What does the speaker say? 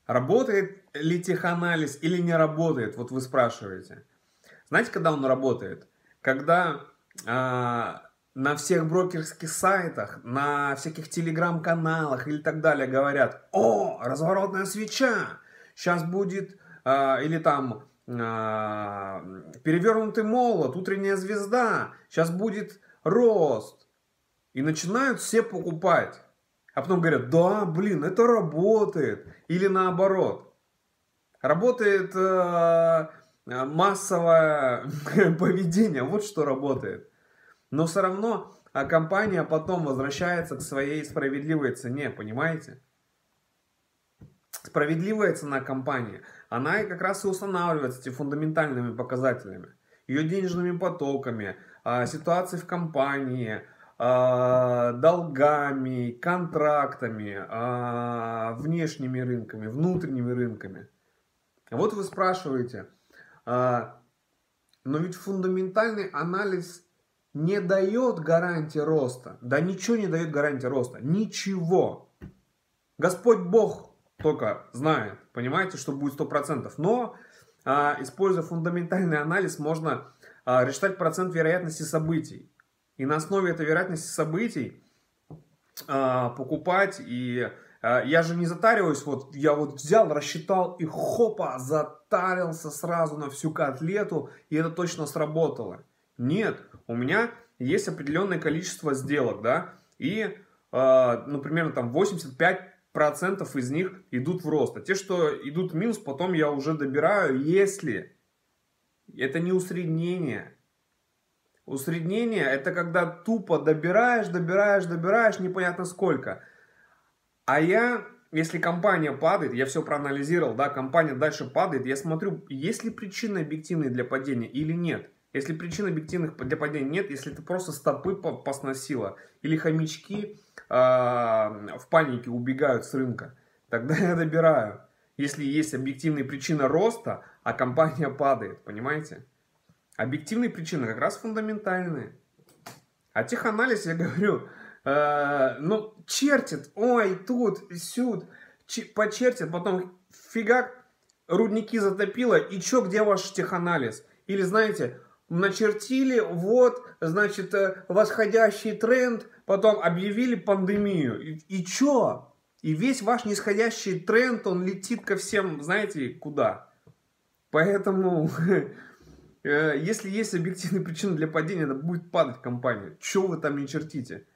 Работает ли теханализ или не работает? Вот вы спрашиваете. Знаете, когда он работает? Когда на всех брокерских сайтах, на всяких телеграм-каналах или так далее говорят: о, разворотная свеча, сейчас будет, или там перевернутый молот, утренняя звезда, сейчас будет рост. И начинают все покупать. А потом говорят: да, блин, это работает. Или наоборот. Работает массовое поведение. Вот что работает. Но все равно компания потом возвращается к своей справедливой цене. Понимаете? Справедливая цена компании, она и как раз и устанавливается этими фундаментальными показателями. Ее денежными потоками, ситуацией в компании, долгами, контрактами, внешними рынками, внутренними рынками. Вот вы спрашиваете, но ведь фундаментальный анализ не дает гарантии роста. Да ничего не дает гарантии роста. Ничего. Господь Бог только знает, понимаете, что будет 100%. Но, используя фундаментальный анализ, можно рассчитать процент вероятности событий. И на основе этой вероятности событий покупать. И я же не затариваюсь, вот я вот взял, рассчитал и хопа, затарился сразу на всю котлету, и это точно сработало. Нет, у меня есть определенное количество сделок, да, и, например, там 85% из них идут в рост. А те, что идут в минус, потом я уже добираю, если это не усреднение. Усреднение — это когда тупо добираешь, непонятно сколько. А я, если компания падает, я все проанализировал, да, компания дальше падает, я смотрю, есть ли причины объективные для падения или нет. Если причин объективных для падения нет, если это просто стопы посносило, или хомячки в панике убегают с рынка, тогда я добираю. Если есть объективные причины роста, а компания падает, понимаете? Объективные причины как раз фундаментальные. А теханализ, я говорю, ну, чертит, ой, тут, сюд, почертит, потом фигак, рудники затопило, и чё, где ваш теханализ? Или, знаете, начертили, вот, значит, восходящий тренд, потом объявили пандемию, и чё? И весь ваш нисходящий тренд, он летит ко всем, знаете, куда? Поэтому... Если есть объективные причины для падения, это будет падать компания. Чего вы там не чертите?